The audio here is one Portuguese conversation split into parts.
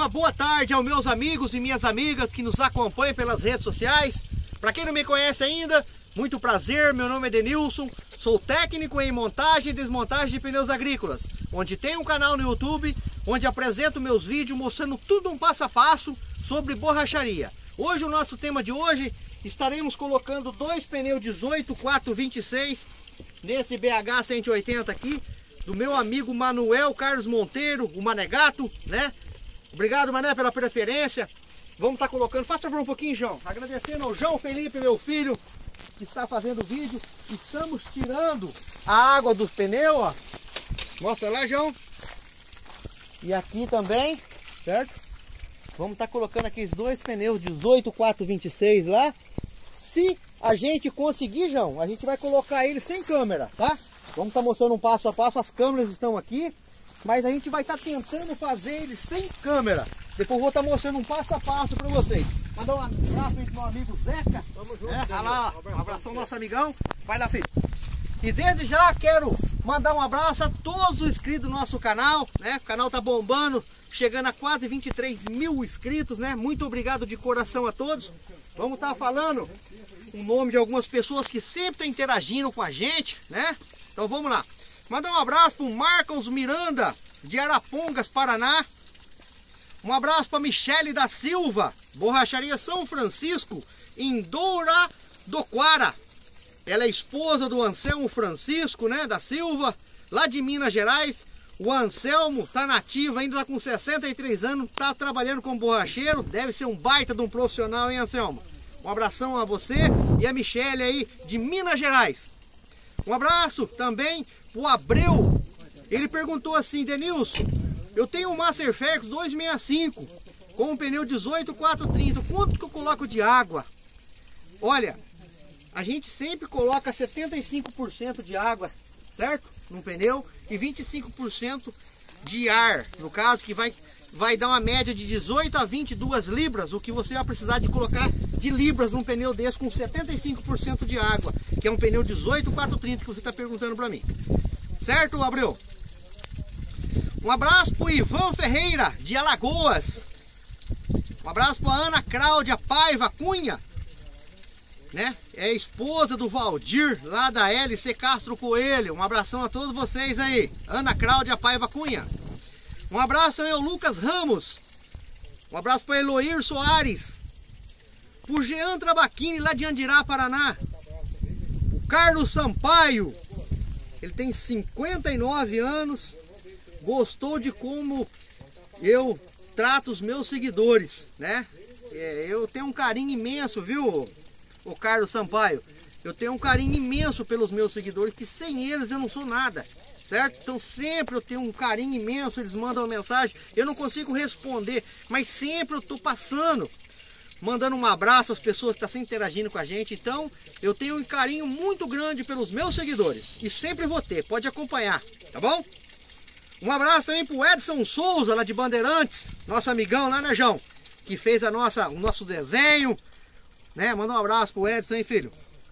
uma boa tarde aos meus amigos e minhas amigas que nos acompanham pelas redes sociais. Para quem não me conhece ainda, muito prazer, meu nome é Denilson, sou técnico em montagem e desmontagem de pneus agrícolas, onde tem um canal no YouTube, onde apresento meus vídeos mostrando tudo um passo a passo sobre borracharia. Hoje, o nosso tema de hoje, estaremos colocando dois pneus 18 426 nesse BH 180 aqui, do meu amigo Manuel Carlos Monteiro, o Manegato, né? Obrigado, Mané, pela preferência. Vamos estar colocando, faça favor um pouquinho, João. Agradecendo ao João Felipe, meu filho, que está fazendo o vídeo. Estamos tirando a água dos pneus, ó. Mostra lá, João. E aqui também, certo? Vamos estar colocando aqueles dois pneus 18 426 lá. Se a gente conseguir, João, a gente vai colocar ele sem câmera, tá? Vamos estar mostrando um passo a passo, as câmeras estão aqui, mas a gente vai estar tentando fazer ele sem câmera. Depois eu vou estar mostrando um passo a passo para vocês. Mandar um abraço aí pro meu amigo Zeca. Tamo junto, olha lá, um abração nosso amigão. Vai lá, filho. E desde já quero mandar um abraço a todos os inscritos do nosso canal, né? O canal tá bombando, chegando a quase 23 mil inscritos, né? Muito obrigado de coração a todos. Vamos estar falando o nome de algumas pessoas que sempre estão interagindo com a gente, né? Então vamos lá. Mandar um abraço para o Marcos Miranda, de Arapongas, Paraná. Um abraço para Michele da Silva, Borracharia São Francisco, em Douradoquara. Ela é esposa do Anselmo Francisco, né, da Silva, lá de Minas Gerais. O Anselmo está nativo, ainda está com 63 anos, está trabalhando como borracheiro. Deve ser um baita de um profissional, hein, Anselmo? Um abração a você e a Michele aí, de Minas Gerais. Um abraço também para o Abreu. Ele perguntou assim: Denilson, eu tenho um Masterflex 265 com um pneu 18 430, quanto que eu coloco de água? Olha, a gente sempre coloca 75% de água, certo? Num pneu, e 25% de ar, no caso, que vai dar uma média de 18 a 22 libras, o que você vai precisar de colocar de libras num pneu desse com 75% de água, que é um pneu 18 430 que você está perguntando para mim. Certo, Abreu? Um abraço para o Ivan Ferreira, de Alagoas. Um abraço para a Ana Cláudia Paiva Cunha, né? É esposa do Valdir, lá da LC Castro Coelho. Um abração a todos vocês aí. Ana Cláudia Paiva Cunha. Um abraço aí ao Lucas Ramos. Um abraço para Eloir Soares. Para o Jean Trabaquini, lá de Andirá, Paraná. O Carlos Sampaio. Ele tem 59 anos. Gostou de como eu trato os meus seguidores, né? Eu tenho um carinho imenso, viu, o Carlos Sampaio? Eu tenho um carinho imenso pelos meus seguidores, que sem eles eu não sou nada, certo? Então sempre eu tenho um carinho imenso, eles mandam uma mensagem, eu não consigo responder, mas sempre eu estou passando, mandando um abraço às pessoas que estão sempre interagindo com a gente. Então eu tenho um carinho muito grande pelos meus seguidores, e sempre vou ter, pode acompanhar, tá bom? Um abraço também pro Edson Souza, lá de Bandeirantes, nosso amigão lá, né, João? Que fez o nosso desenho, né? Manda um abraço pro Edson, hein, filho?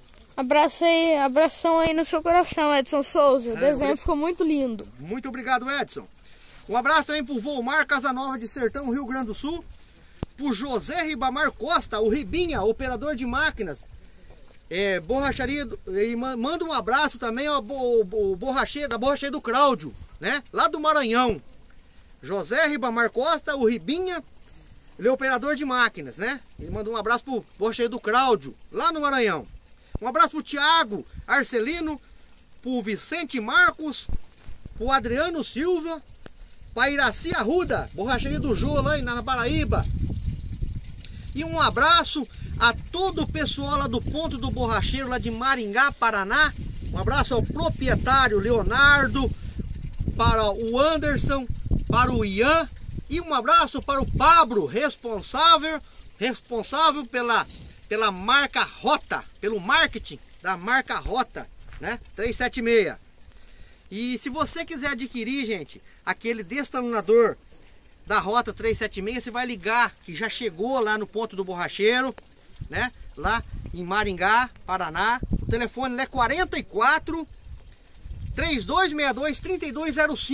Abração aí no seu coração, Edson Souza. O desenho ficou muito lindo. Muito obrigado, Edson. Um abraço também pro Volmar Casanova de Sertão, Rio Grande do Sul. Pro José Ribamar Costa, o Ribinha, operador de máquinas. Borracharia, ele manda um abraço também ao borracheiro, da borracharia do Cláudio, né? Lá do Maranhão. José Ribamar Costa, o Ribinha, ele é operador de máquinas, né? Ele manda um abraço pro borracheiro do Cláudio, lá no Maranhão. Um abraço pro Thiago Arcelino, pro Vicente Marcos, pro Adriano Silva, pra Iraci Arruda, borracharia do Jô, lá na Paraíba. E um abraço a todo o pessoal lá do Ponto do Borracheiro, lá de Maringá, Paraná. Um abraço ao proprietário Leonardo, para o Anderson, para o Ian, e um abraço para o Pablo, responsável pela marca Rota, pelo marketing da marca Rota, né? 376. E se você quiser adquirir, gente, aquele destamponador da Rota 376, você vai ligar, que já chegou lá no Ponto do Borracheiro, né? Lá em Maringá, Paraná. O telefone é 44 3262 3205.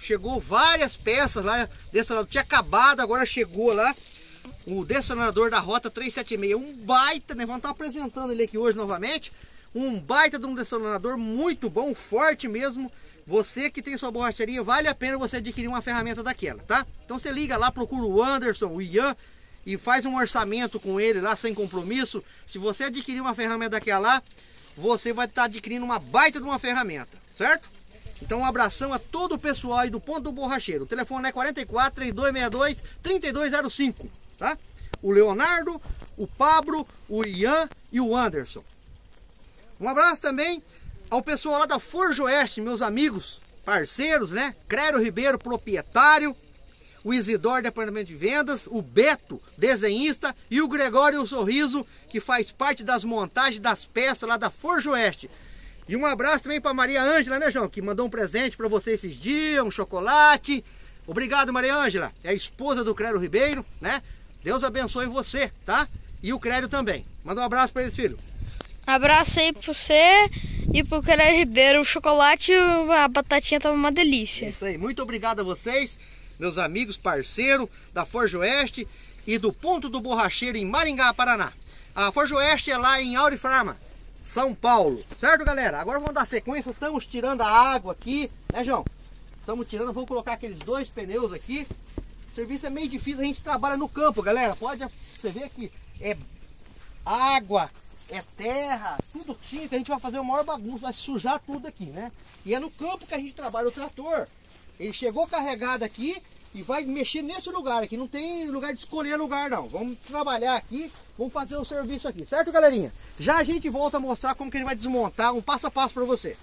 chegou várias peças lá. Destonador tinha acabado, agora chegou lá o destonador da Rota 376. Um baita, né? Vamos estar apresentando ele aqui hoje novamente. Um baita de um destonador muito bom, forte mesmo. Você que tem sua borracharia, vale a pena você adquirir uma ferramenta daquela, tá? Então você liga lá, procura o Anderson, o Ian, e faz um orçamento com ele lá, sem compromisso. Se você adquirir uma ferramenta daquela lá, você vai estar adquirindo uma baita de uma ferramenta, certo? Então um abração a todo o pessoal aí do Ponto do Borracheiro. O telefone é 44 3262 3205, tá? O Leonardo, o Pablo, o Ian e o Anderson. Um abraço também ao pessoal lá da Forja Oeste, meus amigos, parceiros, né? Crero Ribeiro, proprietário, o Isidoro, departamento de vendas, o Beto, desenhista, e o Gregório Sorriso, que faz parte das montagens das peças lá da Forja Oeste. E um abraço também para Maria Ângela, né, João? Que mandou um presente para você esses dias, um chocolate. Obrigado, Maria Ângela. É a esposa do Crero Ribeiro, né? Deus abençoe você, tá? E o Crero também. Manda um abraço para eles, filho. Abraço aí pra você e pro Crero Ribeiro. O chocolate e a batatinha tava uma delícia. É isso aí. Muito obrigado a vocês, meus amigos, parceiro da Forja Oeste e do Ponto do Borracheiro em Maringá, Paraná. A Forja Oeste é lá em Aurifarma, São Paulo. Certo, galera? Agora vamos dar sequência. Estamos tirando a água aqui, né, João? Estamos tirando, vamos colocar aqueles 2 pneus aqui. O serviço é meio difícil, a gente trabalha no campo, galera. Pode você ver que é água, é terra, tudo tinta. A gente vai fazer uma maior bagunça, vai sujar tudo aqui, né? E é no campo que a gente trabalha. O trator, ele chegou carregado aqui e vai mexer nesse lugar aqui. Não tem lugar de escolher lugar, não. Vamos trabalhar aqui, vamos fazer o serviço aqui, certo, galerinha? Já a gente volta a mostrar como que a gente vai desmontar, um passo a passo para você.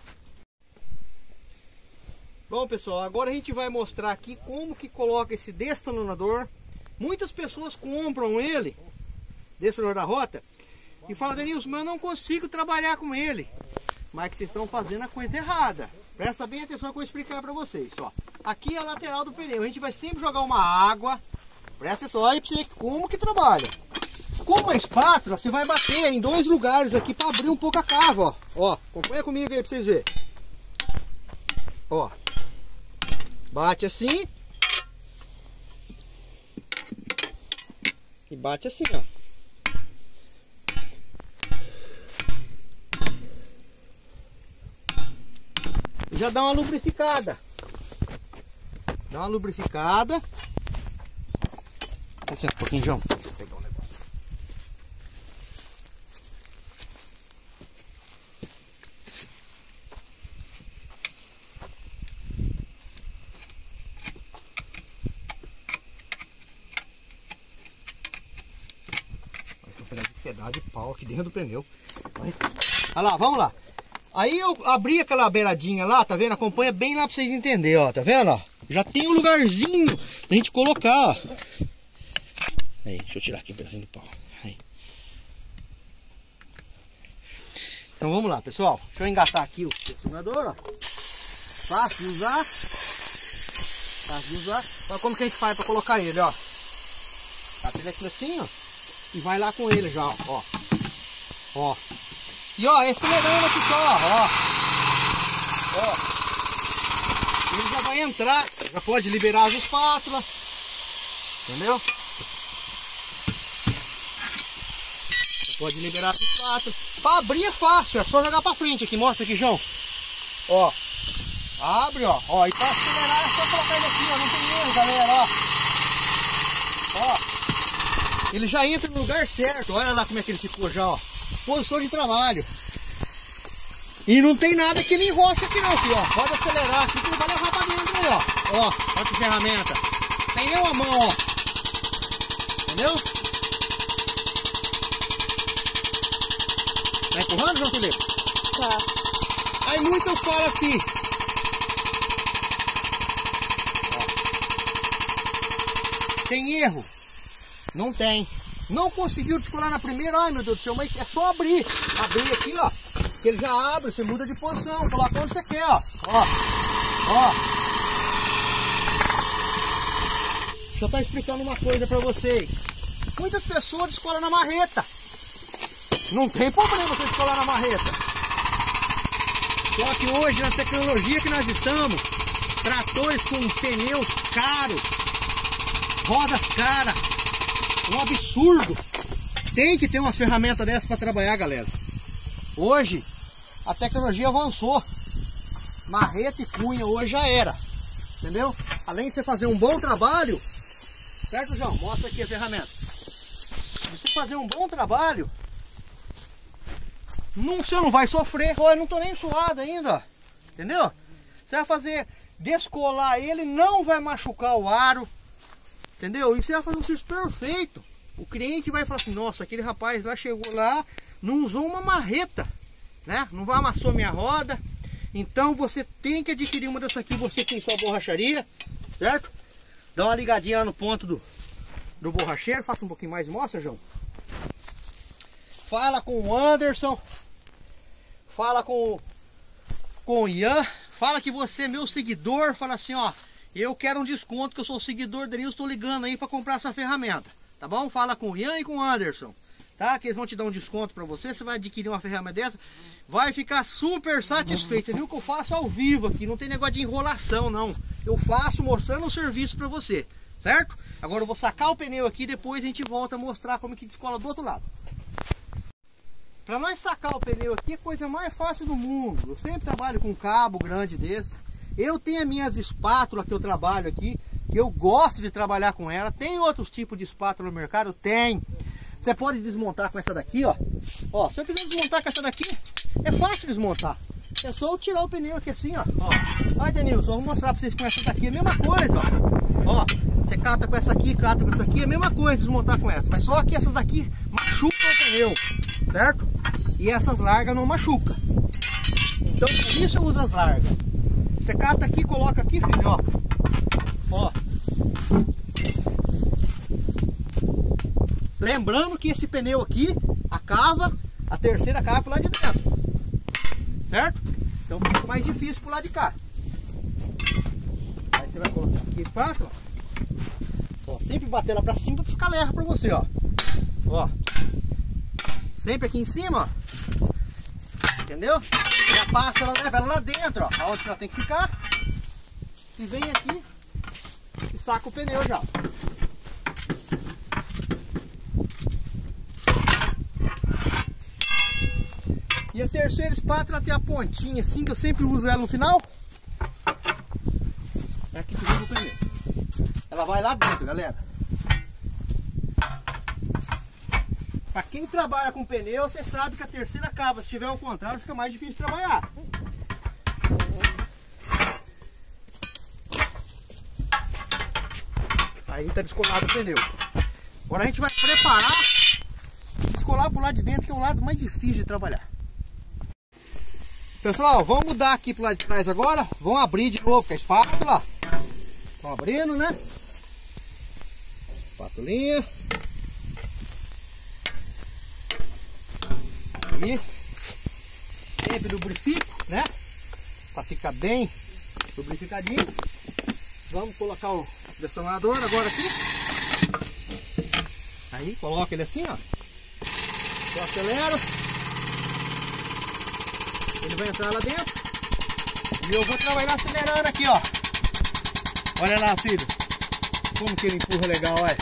Bom, pessoal, agora a gente vai mostrar aqui como que coloca esse destonador. Muitas pessoas compram ele, destonador da Rota, e falam: Denilson, mas eu não consigo trabalhar com ele. Mas que vocês estão fazendo a coisa errada. Presta bem atenção que eu vou explicar para vocês. Ó, aqui é a lateral do pneu. A gente vai sempre jogar uma água. Presta atenção aí para você ver como que trabalha. Com uma espátula, você vai bater em 2 lugares aqui para abrir um pouco a cava. Ó, ó, acompanha comigo aí para vocês verem. Ó, bate assim. E bate assim, ó. Já dá uma lubrificada. Dá uma lubrificada. Deixa um pouquinho, João. Deixa eu pegar um negócio. Tem um pedaço de pau aqui dentro do pneu. Olha lá, vamos lá. Aí eu abri aquela beiradinha lá, tá vendo? Acompanha bem lá pra vocês entenderem, ó. Tá vendo, ó? Já tem um lugarzinho da gente colocar, ó. Aí, deixa eu tirar aqui o pedacinho do pau. Aí. Então vamos lá, pessoal. Deixa eu engatar aqui o destonador, ó. Fácil de usar. Fácil de usar. Olha como que a gente faz pra colocar ele, ó. Bate ele aqui assim, ó. E vai lá com ele já, ó. Ó. E ó, acelerando aqui só, ó. Ó. Ele já vai entrar, já pode liberar as espátulas. Entendeu? Já pode liberar as espátulas. Para abrir é fácil, é só jogar para frente aqui. Mostra aqui, João. Ó. Abre, ó. Ó, e para acelerar é só colocar ele aqui, ó. Não tem erro, galera, ó. Ó. Ele já entra no lugar certo. Olha lá como é que ele ficou já, ó. Posição de trabalho. E não tem nada que ele enrosca aqui não, filho, ó. Pode acelerar aqui que ele vai levar pra dentro aí, ó. Ó, olha que ferramenta. Tem nem uma mão, ó. Entendeu? Tá empurrando, João Felipe? Tá. Aí muitos falam assim. Ó. Tem erro? Não tem. Não conseguiu descolar na primeira, ai meu Deus do céu, mas é só abrir. Abrir aqui, ó. Que ele já abre, você muda de posição, coloca onde você quer, ó. Ó. Ó. Deixa eu estar explicando uma coisa pra vocês. Muitas pessoas descolam na marreta. Não tem problema você descolar na marreta. Só que hoje, na tecnologia que nós estamos, Tratores com pneus caros, rodas caras, um absurdo. Tem que ter umas ferramentas dessas para trabalhar, galera. Hoje a tecnologia avançou. Marreta e cunha hoje já era, entendeu? Além de você fazer um bom trabalho, certo, João? Mostra aqui a ferramenta. Se você fazer um bom trabalho, você não vai sofrer. Eu não tô nem suado ainda, entendeu? Você vai fazer, descolar ele, não vai machucar o aro, entendeu? E você vai fazer um serviço perfeito. O cliente vai falar assim: nossa, aquele rapaz lá chegou lá, não usou uma marreta, né? Não vai amassou minha roda. Então você tem que adquirir uma dessa aqui, você tem sua borracharia, certo? Dá uma ligadinha lá no ponto do borracheiro. Faça um pouquinho mais, mostra, João. Fala com o Anderson, fala com o Ian, fala que você é meu seguidor, fala assim: ó, eu quero um desconto, que eu sou seguidor da Denilson, estou ligando aí para comprar essa ferramenta, tá bom? Fala com o Ian e com o Anderson, tá? Que eles vão te dar um desconto para você. Você vai adquirir uma ferramenta dessa, vai ficar super satisfeito. Você viu que eu faço ao vivo aqui, não tem negócio de enrolação não. Eu faço mostrando o serviço para você, certo? Agora eu vou sacar o pneu aqui, depois a gente volta a mostrar como que descola do outro lado. Para nós sacar o pneu aqui é a coisa mais fácil do mundo. Eu sempre trabalho com um cabo grande desse. Eu tenho as minhas espátulas que eu trabalho aqui, que eu gosto de trabalhar com ela. Tem outros tipos de espátula no mercado? Tem. Você pode desmontar com essa daqui, ó. Ó, se eu quiser desmontar com essa daqui, é fácil desmontar. É só eu tirar o pneu aqui assim, ó. Vai, Denilson, vou mostrar para vocês com essa daqui. É a mesma coisa, ó. Ó, você cata com essa aqui, cata com essa aqui. É a mesma coisa desmontar com essa. Mas só que essas daqui machucam o pneu, certo? E essas largas não machucam. Então por isso eu uso as largas. Você cata aqui, coloca aqui, filho, ó. Ó. Lembrando que esse pneu aqui, a cava, a terceira cava pro lado de dentro, certo? Então fica mais difícil pro lado de cá. Aí você vai colocar aqui a espátula, ó, sempre bater lá pra cima pra ficar leve pra você, ó. Ó, sempre aqui em cima, ó. Entendeu? E a pasta ela leva ela lá dentro, ó, aonde que ela tem que ficar. E vem aqui e saca o pneu já. E a terceira espátula tem a pontinha assim, que eu sempre uso ela no final. É aqui que usa o pneu. Ela vai lá dentro, galera. Para quem trabalha com pneu, você sabe que a terceira cava, se tiver ao contrário, fica mais difícil de trabalhar. Aí tá descolado o pneu. Agora a gente vai preparar e descolar pro lado de dentro, que é o lado mais difícil de trabalhar. Pessoal, vamos mudar aqui pro lado de trás agora. Vamos abrir de novo com a espátula. Vamos abrindo, né? Espátulinha. E sempre lubrifico, né? Para ficar bem lubrificadinho. Vamos colocar o detonador agora aqui. Aí coloca ele assim, ó. Eu acelero. Ele vai entrar lá dentro. E eu vou trabalhar acelerando aqui, ó. Olha lá, filho. Como que ele empurra legal, olha.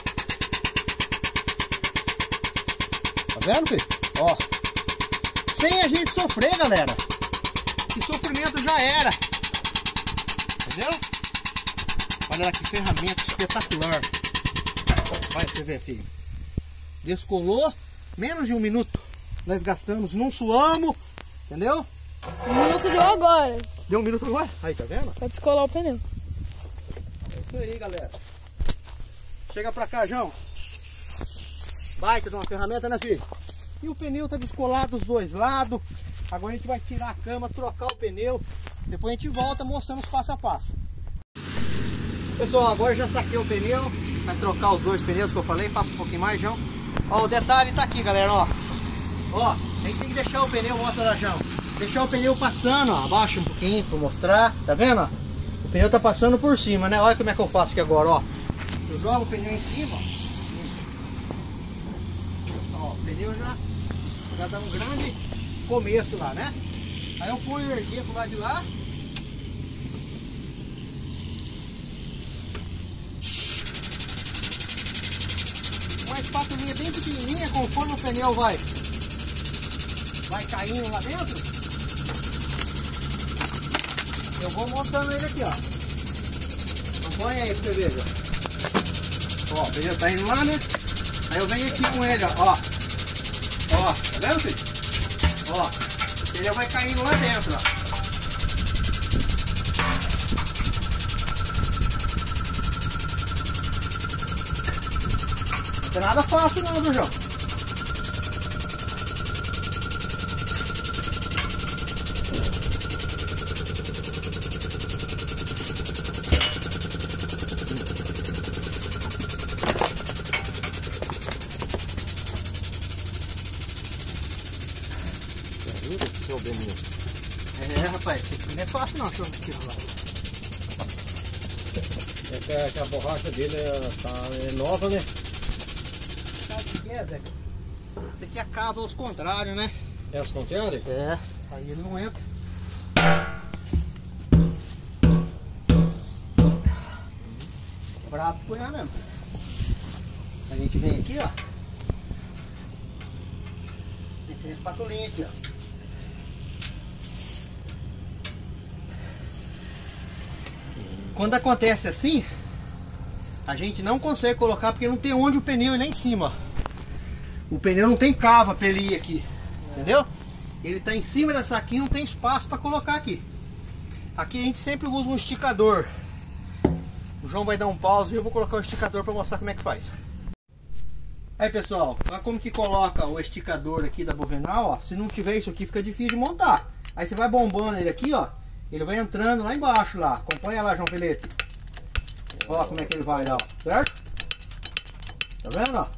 Tá vendo, filho? Ó. Sem a gente sofrer, galera. Que sofrimento já era. Entendeu? Olha lá que ferramenta espetacular. Vai você ver, filho. Descolou. Menos de 1 minuto. Nós gastamos, não suamos. Entendeu? 1 minuto deu agora. Deu 1 minuto agora? Aí, tá vendo? Pra descolar o pneu. É isso aí, galera. Chega pra cá, João. Baita de uma ferramenta, né, filho? E o pneu tá descolado dos dois lados. Agora a gente vai tirar a cama, trocar o pneu. Depois a gente volta mostrando os passo a passo. Pessoal, agora já saquei o pneu. Vai trocar os 2 pneus que eu falei. Passa um pouquinho mais, João. Ó, o detalhe tá aqui, galera, ó. Ó, a gente tem que deixar o pneu, mostra lá, João. Deixar o pneu passando, ó. Abaixa um pouquinho pra mostrar. Tá vendo, ó? O pneu tá passando por cima, né? Olha como é que eu faço aqui agora, ó. Eu jogo o pneu em cima, ó. Ó, o pneu já dá um grande começo lá, né? Aí eu ponho energia pro lado de lá. uma espatulinha bem pequenininha, conforme o pneu vai caindo lá dentro, eu vou montando ele aqui, ó. Acompanha aí pra você ver, ó. Ó, o pneu tá indo lá, né? Aí eu venho aqui com ele, ó. Ó, tá vendo, filho? Ó, o pneu vai caindo lá dentro, ó. Não é nada fácil não, viu, João? É, rapaz, esse aqui não é fácil não, deixa eu tirar lá. É que a borracha dele é nova, né? Sabe o que é, Zé? Isso aqui é a cava aos contrários, né? É os contrários? É, aí ele não entra. Bravo com ela mesmo. A gente vem aqui, ó. E tem espatulinha aqui, ó. Quando acontece assim, a gente não consegue colocar porque não tem onde o pneu ir lá em cima. O pneu não tem cava pra ele ir aqui, entendeu? Ele tá em cima dessa aqui, não tem espaço para colocar aqui. Aqui a gente sempre usa um esticador. O João vai dar um pause e eu vou colocar o esticador para mostrar como é que faz. Aí, pessoal, olha como que coloca o esticador aqui da bovenal, ó. Se não tiver isso aqui fica difícil de montar. Aí você vai bombando ele aqui, ó. Ele vai entrando lá embaixo lá. Acompanha lá, João Felipe. Ó como é que ele vai lá, ó. Certo? Tá vendo, ó?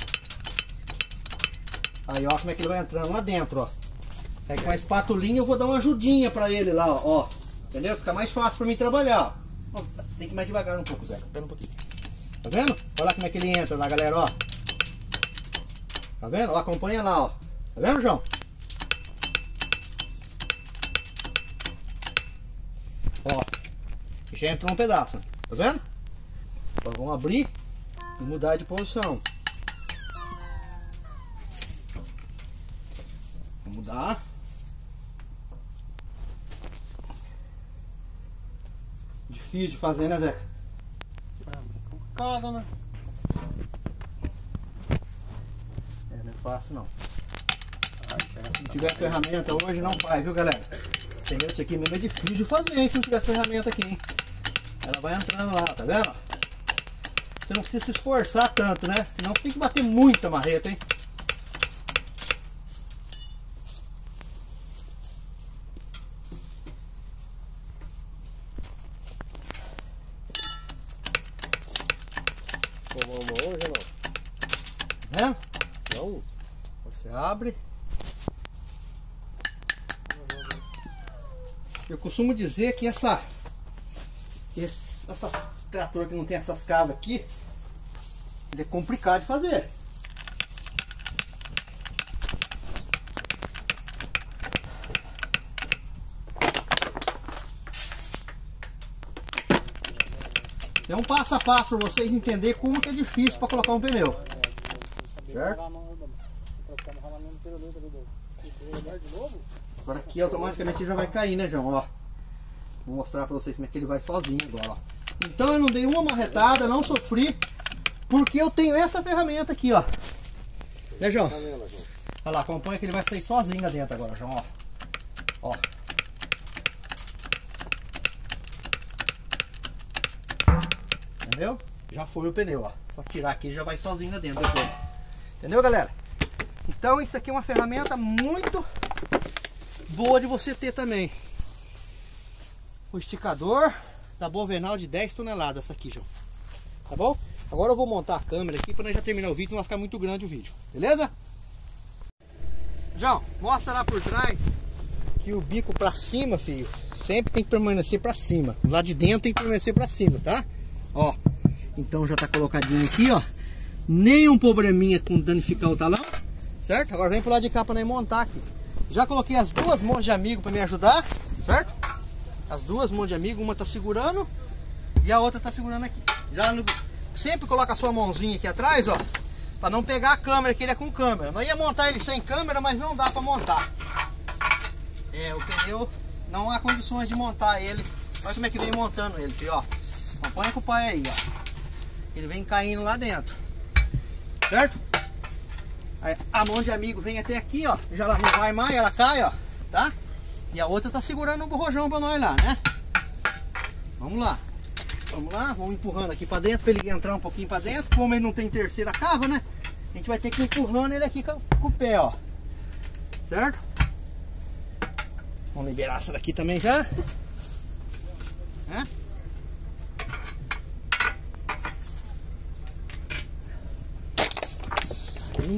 Aí, ó como é que ele vai entrando lá dentro, ó. Aí com a espatulinha eu vou dar uma ajudinha pra ele lá, ó. Entendeu? Fica mais fácil pra mim trabalhar, ó. Tem que ir mais devagar um pouco, Zeca. Espera um pouquinho. Tá vendo? Olha lá como é que ele entra lá, galera, ó. Tá vendo? Ó, acompanha lá, ó. Tá vendo, João? Ó, já entrou um pedaço, tá vendo? Agora vamos abrir e mudar de posição. Vamos mudar. Difícil de fazer, né, Zeca? Complicado, né? É, não é fácil não. Se não tiver ferramenta hoje não faz, viu, galera? Entendeu? Isso aqui mesmo é difícil de fazer, hein, se não tiver ferramenta aqui, hein? Ela vai entrando lá, tá vendo? Você não precisa se esforçar tanto, né? Senão você tem que bater muita marreta, hein? Tomamos hoje, não? Tá vendo? Não? Você abre. Eu costumo dizer que essa trator que não tem essas cavas aqui, ele é complicado de fazer. É um passo a passo para vocês entenderem como que é difícil para colocar um pneu. Certo? Agora aqui automaticamente já vai cair, né, João? Ó, vou mostrar para vocês como é que ele vai sozinho agora, ó. Então eu não dei uma marretada, não sofri, porque eu tenho essa ferramenta aqui, ó. Né, João? Olha lá, acompanha que ele vai sair sozinho lá dentro agora, João, ó. Ó. Entendeu? Já foi o pneu, ó. Só tirar aqui e já vai sozinho lá dentro depois. Entendeu, galera? Então isso aqui é uma ferramenta muito boa de você ter também. O esticador da Bovenal de 10 toneladas, essa aqui, João. Tá bom? Agora eu vou montar a câmera aqui para nós já terminar o vídeo, não vai ficar muito grande o vídeo. Beleza? João, mostra lá por trás que o bico para cima, filho, sempre tem que permanecer para cima. Lá de dentro tem que permanecer para cima, tá? Ó, então já tá colocadinho aqui, ó. Nenhum probleminha com danificar o talão, certo? Agora vem pro lado de cá para nós montar aqui. Já coloquei as duas mãos de amigo para me ajudar, certo? As duas mãos de amigo, uma tá segurando e a outra tá segurando aqui. Já sempre coloca a sua mãozinha aqui atrás, ó, Pra não pegar a câmera, que ele é com câmera. Nós ia montar ele sem câmera, mas não dá pra montar. O pneu não há condições de montar ele. Olha como é que vem montando ele, filho, ó. Acompanha com o pai aí, ó. Ele vem caindo lá dentro. Certo? Aí, a mão de amigo vem até aqui, ó. Já não vai mais, ela cai, ó. Tá? E a outra tá segurando o borrojão pra nós lá, né? Vamos lá. Vamos lá, vamos empurrando aqui pra dentro, pra ele entrar um pouquinho pra dentro. Como ele não tem terceira cava, né? A gente vai ter que ir empurrando ele aqui com o pé, ó. Certo? Vamos liberar essa daqui também já. Aí.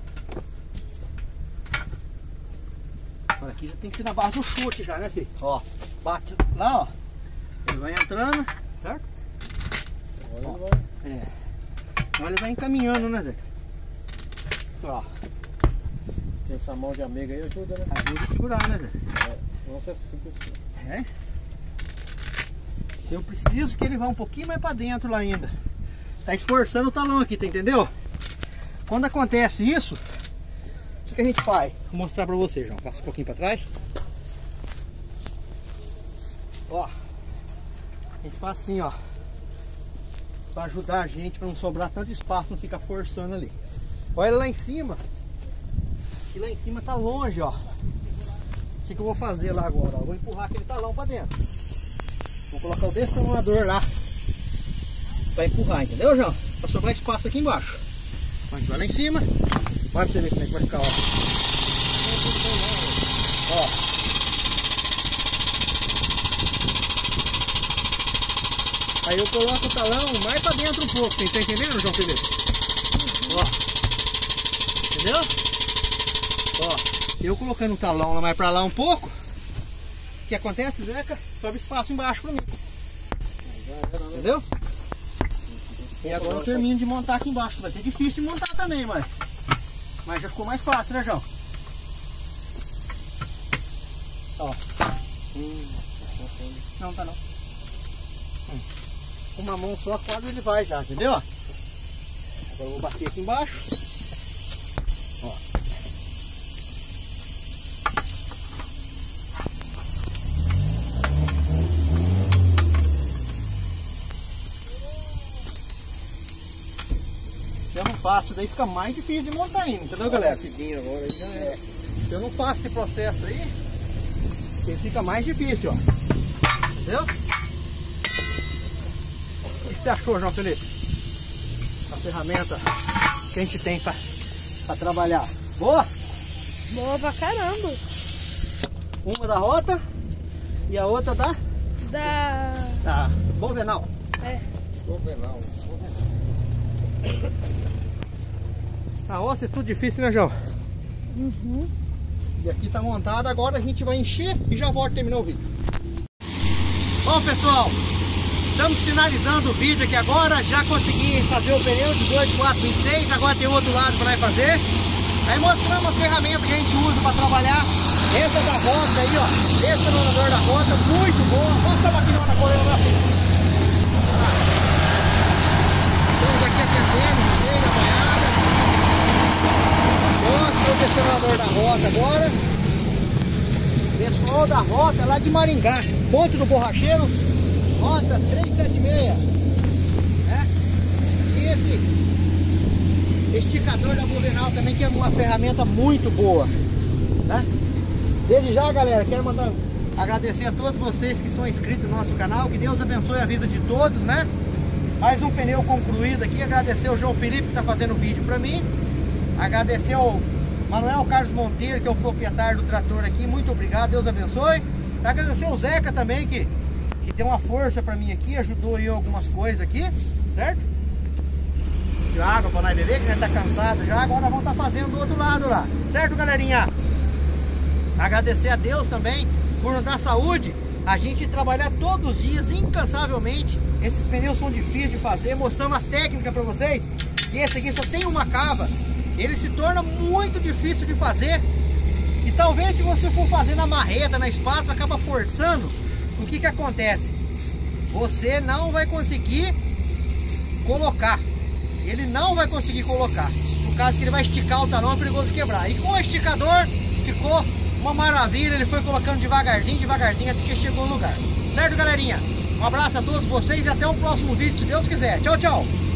Agora aqui já tem que ser na base do chute já, né, filho? Ó, bate lá, ó. Ele vai entrando, certo? Ó, agora ele vai encaminhando, né, Zé? Ó. Tem essa mão de amiga aí, ajuda, né? Ajuda a segurar, né, Zé? Nossa, é. Eu preciso que ele vá um pouquinho mais pra dentro lá ainda. Tá esforçando o talão aqui, tá entendeu? Quando acontece isso, o que a gente faz? Vou mostrar pra vocês, João. Passa um pouquinho pra trás. Ó. A gente faz assim, ó. Pra ajudar a gente, pra não sobrar tanto espaço, não ficar forçando ali. Olha lá em cima. Que lá em cima tá longe, ó. O que eu vou fazer lá agora? Ó? Vou empurrar aquele talão pra dentro. Vou colocar o destornilhador lá pra empurrar, entendeu, João? Pra sobrar espaço aqui embaixo. A gente vai lá em cima. Vai pra você ver como é que vai ficar, ó. Ó. Aí eu coloco o talão mais pra dentro um pouco. Você tá entendendo, João Felipe? Ó. Entendeu? Ó. Eu colocando o talão lá mais pra lá um pouco. O que acontece, Zeca? Sobe espaço embaixo pra mim. Entendeu? E agora eu termino de montar aqui embaixo. Vai ser difícil de montar também, mas já ficou mais fácil, né, João? Ó. Não, tá não. Com uma mão só quase ele vai já, entendeu? Agora eu vou bater aqui embaixo. Ó. Se eu não faço, daí fica mais difícil de montar ainda, entendeu, galera? Agora, já é. Se eu não faço esse processo aí, ele fica mais difícil, ó. Entendeu? O que você achou, João Felipe? A ferramenta que a gente tem pra trabalhar. Boa? Boa pra caramba. Uma da rota e a outra da bovenal. É. Bovenal. A roça é tudo difícil, né, João? Uhum. E aqui tá montado, agora a gente vai encher e já volto a terminar o vídeo. Bom, pessoal, estamos finalizando o vídeo aqui agora. Já consegui fazer o pneu 18, 4, 26. Agora tem outro lado para nós fazer. Aí mostramos as ferramentas que a gente usa para trabalhar. Essa da rota aí, ó. Esse tornilhador da rota, muito boa. Mostra a maquinona correndo lá. Estamos aqui atendendo, bem na banhada. Mostra o destornilhador da rota agora. Pessoal da rota lá de Maringá, ponto do borracheiro, rota 376, né? E esse esticador da bovenal também, que é uma ferramenta muito boa, né? Desde já, galera, quero agradecer a todos vocês que são inscritos no nosso canal, que Deus abençoe a vida de todos, né? Mais um pneu concluído aqui. Agradecer ao João Felipe que está fazendo o vídeo para mim, agradecer ao Manuel Carlos Monteiro, que é o proprietário do trator aqui, muito obrigado, Deus abençoe. Agradecer ao Zeca também, que deu uma força pra mim aqui, ajudou eu algumas coisas aqui, certo? De água pra nós beber, que a gente tá cansado já, agora vamos estar fazendo do outro lado lá, certo, galerinha? Agradecer a Deus também por nos dar saúde, a gente trabalhar todos os dias, incansavelmente. Esses pneus são difíceis de fazer, mostramos as técnicas pra vocês, que esse aqui só tem uma cava. Ele se torna muito difícil de fazer. E talvez se você for fazer na marreta, na espátula, acaba forçando. O que acontece? Você não vai conseguir colocar. ele não vai conseguir colocar, por causa que ele vai esticar o talão, é perigoso quebrar. E com o esticador ficou uma maravilha, ele foi colocando devagarzinho, devagarzinho, até que chegou no lugar. Certo, galerinha? Um abraço a todos vocês e até o próximo vídeo, se Deus quiser. Tchau, tchau!